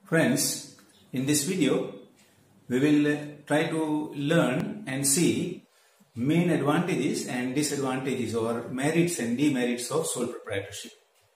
Friends, in this video, we will try to learn and see main advantages and disadvantages or merits and demerits of sole proprietorship.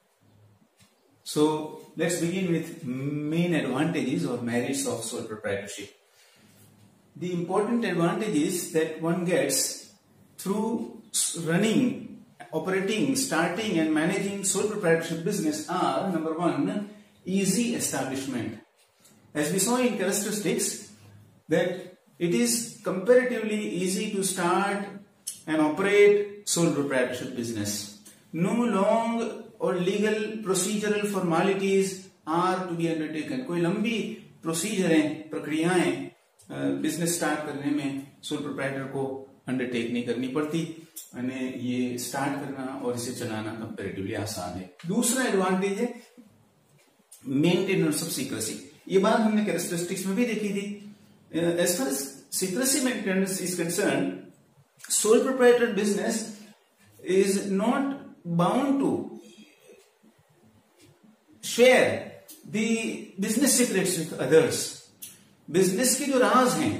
So, let's begin with main advantages or merits of sole proprietorship. The important advantages that one gets through running, operating, starting and managing sole proprietorship business are: number one, easy establishment. As we saw in characteristics, that it is comparatively easy to start and operate sole proprietorship business. No long or legal procedural formalities are to be undertaken. कोई लंबी प्रोसीजरें, प्रक्रियाएं business start करने में sole proprietor को undertake नहीं करनी पड़ती, यानी ये स्टार्ट करना और इसे चलाना कंपैरेटिवली आसान है. दूसरा एडवांटेज है मेंटेनेंस ऑफ सीक्रेसी. ये बात हमने कैरेक्टरिस्टिक्स में भी देखी थी. As far as secrecy maintenance is concern, sole proprietor business is not bound to share the business secrets with others. Business के जो राज हैं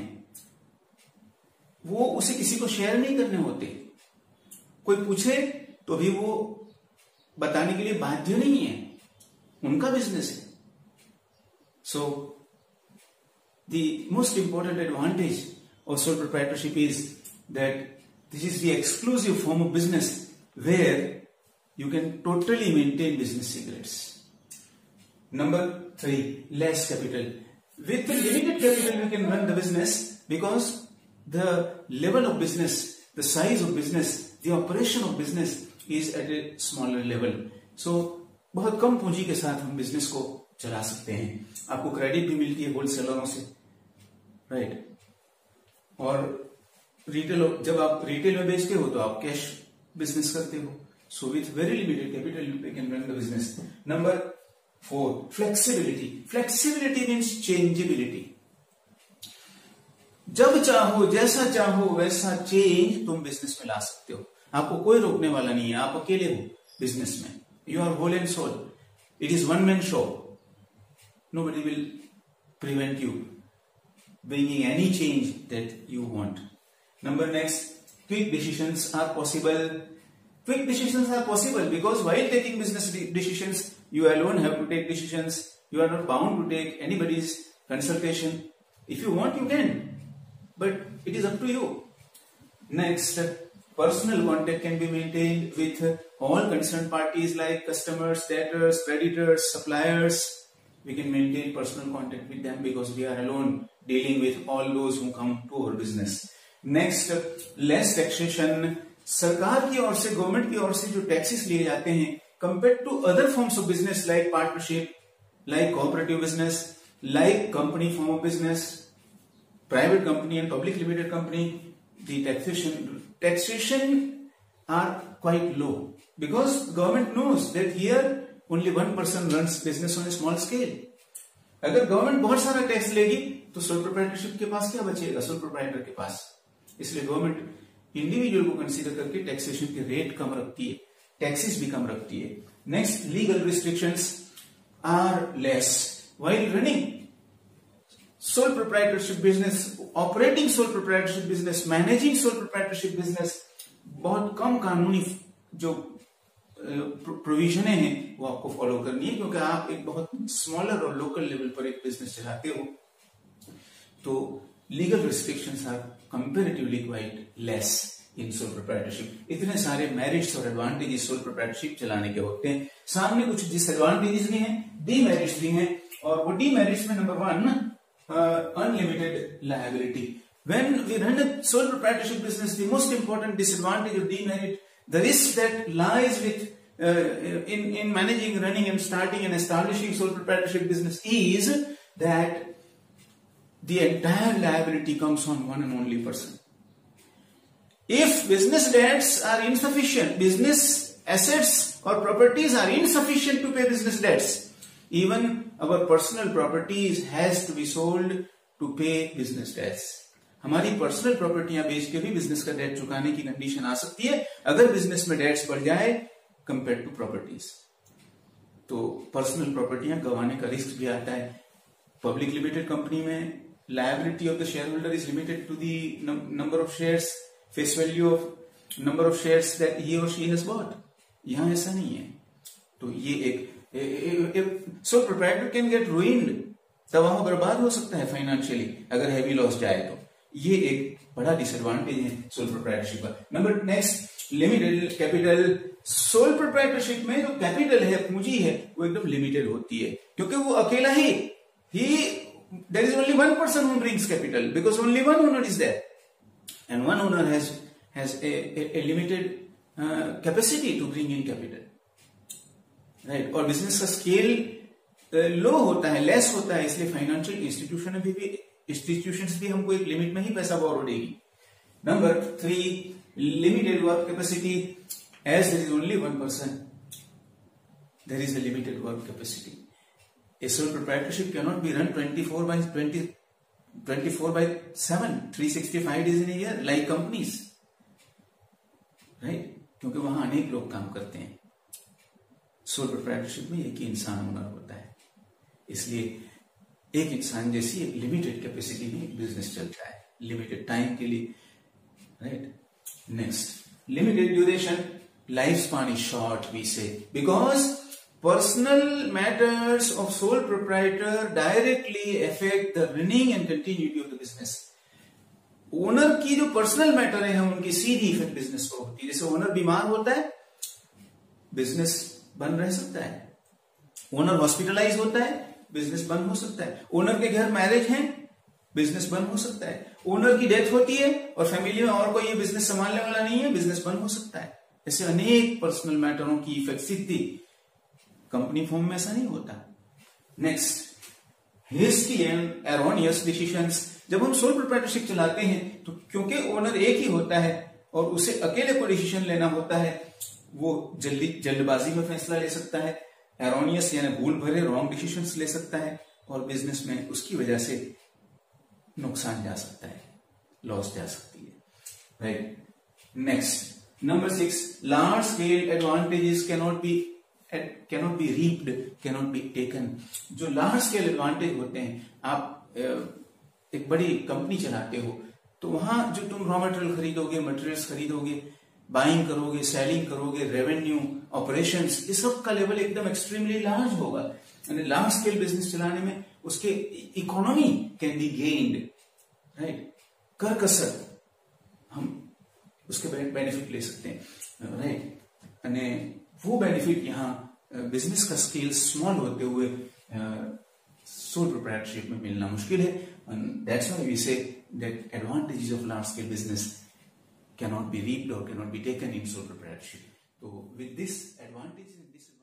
वो उसे किसी को शेयर नहीं करने होते. कोई पूछे तो भी वो बताने के लिए बाध्य नहीं है, उनका बिजनेस है. So the most important advantage of sole proprietorship is that this is the exclusive form of business where you can totally maintain business secrets. Number three, less capital. With limited capital you can run the business because the level of business, the size of business, the operation of business is at a smaller level. So बहुत कम पूंजी के साथ हम business को चला सकते हैं. आपको क्रेडिट भी मिलती है होलसेलरों से, राइट. और रिटेल, जब आप रिटेल में बेचते हो तो आप कैश बिजनेस करते हो. So with very limited capital you can run the business. Number four, flexibility. Flexibility means changeability. जब चाहो, जैसा चाहो वैसा चेंज तुम बिजनेस में ला सकते हो. आपको कोई रोकने वाला नहीं है. आप अकेले हो बिजनेस में. You are whole and sole. It is one man show. Nobody will prevent you bringing any change that you want. Number next, quick decisions are possible. Quick decisions are possible because while taking business decisions, you alone have to take decisions. You are not bound to take anybody's consultation. If you want, you can, but it is up to you. Next, personal contact can be maintained with all concerned parties like customers, debtors, creditors, suppliers. We can maintain personal contact with them because we are alone dealing with all those who come to our business. Next, less taxation. सरकार की ओर से, government की ओर से जो taxes लिए जाते हैं compared to other forms of business like partnership, like cooperative business, like company form of business, private company and public limited company, the taxation are quite low because government knows that here only one person runs business on a small scale. अगर government बहुत सारा tax लेगी तो sole proprietorship के पास क्या बचेगा, sole proprietor के पास. इसलिए गवर्नमेंट इंडिविजुअल को कंसीडर करके टैक्सेशन के रेट कम रखती है, टैक्सेस भी कम रखती है. Next, legal restrictions are less. While running sole proprietorship business, operating sole proprietorship business, managing sole proprietorship business, बहुत कम कानूनी जो प्रोविजन है वो आपको फॉलो करनी है क्योंकि आप एक बहुत स्मॉलर और लोकल लेवल पर एक बिजनेस चलाते हो. तो legal restrictions are comparatively quite less in sole proprietorship. इतने सारे मेरिट्स और एडवांटेजेस सोल प्रोप्राइटरशिप चलाने के होते हैं. सामने कुछ डिसएडवांटेजेस भी हैं, डीमेरिट्स भी हैं. और वो डीमेरिट्स में number one, unlimited liability. When we run a sole proprietorship business, the most important disadvantage or demerit, the risk that lies with in managing, running and starting and establishing sole proprietorship business is that the entire liability comes on one and only person. If business debts are insufficient, business assets or properties are insufficient to pay business debts, even our personal properties has to be sold to pay business debts. हमारी personal प्रॉपर्टियां बेच के भी business का date चुकाने की condition आ सकती है अगर बिजनेस में डेट्स बढ़ जाए कंपेयर टू प्रॉपर्टीज. तो पर्सनल प्रॉपर्टियां गंवाने का रिस्क भी आता है. पब्लिक लिमिटेड कंपनी में liability of the share holder is limited to the number of shares, face value of number of shares that he और शी हैज बॉट। यहां ऐसा नहीं है। तो ये एक sole proprietor can get ruined, तब वहां बर्बाद हो सकता है फाइनेंशियली अगर हैवी लॉस जाए तो। ये एक बड़ा डिसएडवांटेज है सोल प्रोप्राइटरशिप का। Number next, limited capital. Sole proprietorship में जो कैपिटल है, पूंजी है, वो एकदम लिमिटेड होती है, क्योंकि वो अकेला ही there is only one person who brings capital, because only one owner is there, and one owner has a limited capacity to bring in capital, right? और बिजनेस का स्केल लो होता है, लेस होता है, इसलिए फाइनेंशियल इंस्टीट्यूशंस भी हमको एक लिमिट में ही पैसा बोरो देगी। Number 3, limited work capacity. As there is only one person, there is a limited work capacity. A sole proprietorship cannot be run 24 by 7, 365 days in a year like companies, right? क्योंकि वहां अनेक लोग काम करते हैं। Soul proprietorship में एक ही इंसान ओनर होता है, इसलिए एक इंसान जैसी एक लिमिटेड कैपेसिटी में बिजनेस चलता है, लिमिटेड टाइम के लिए, right? Next, limited duration. Life span is short, we say, because personal matters of sole proprietor directly affect the running and continuity of the business. Owner की जो personal matter है उनकी सीधी effect business को होती है। जैसे ओनर बीमार होता है, बिजनेस बंद रह सकता है। ओनर हॉस्पिटलाइज होता है, बिजनेस बंद हो सकता है। ओनर के घर मैरिज है, बिजनेस बंद हो सकता है। ओनर की डेथ होती है और फैमिली में और कोई ये बिजनेस संभालने वाला नहीं है, बिजनेस बंद हो सकता है। ऐसे अनेक पर्सनल मैटरों की इफेक्ट सीधी, कंपनी फॉर्म में ऐसा नहीं होता। Next, hasty and erroneous decisions. जब हम सोल प्रोप्राइटरशिप चलाते हैं तो क्योंकि ओनर एक ही होता है और उसे अकेले को डिसीजन लेना होता है, वो जल्दबाजी में फैसला ले सकता है, एरोनियस यानी भूल भरे रॉन्ग डिसीजंस ले सकता है, और बिजनेस में उसकी वजह से नुकसान जा सकता है, लॉस जा सकती है, right? Next, number 6, large scale advantages cannot be reaped, cannot be taken. जो लार्ज स्केल एडवांटेज होते हैं, आप एक बड़ी कंपनी चलाते हो तो वहां जो तुम रॉ मटेरियल खरीदोगे, मटेरियल्स खरीदोगे, बाइंग करोगे, सेलिंग करोगे, रेवेन्यू, ऑपरेशंस, ये सब का लेवल एकदम एक्सट्रीमली लार्ज होगा। यानी लार्ज स्केल बिजनेस चलाने में उसके economy can be gained, right? कर कसर हम उसके बेनिफिट ले सकते हैं, राइट? અને वो बेनिफिट यहाँ बिजनेस का स्केल स्मॉल होते हुए सोल प्रोप्राइटरशिप में मिलना मुश्किल है। And that's why we say that advantages of large scale business cannot be reaped or cannot be taken in sole proprietorship. So with this advantage and disadvantage